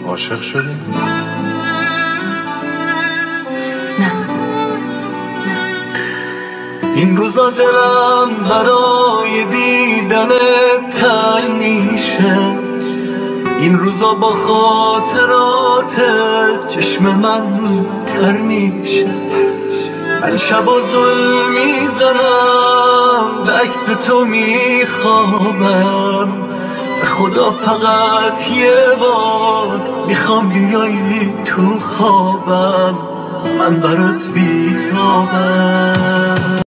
عاشق شدی؟ نه. این روزا دلم برای دیدنت تنگ میشه، این روزا با خاطرات چشم من تر میشه. من شب و زل میزنم به عکس تو میخوابم، به خدا فقط یه بار میخوام بیایی تو خوابم، من برات بیتابم.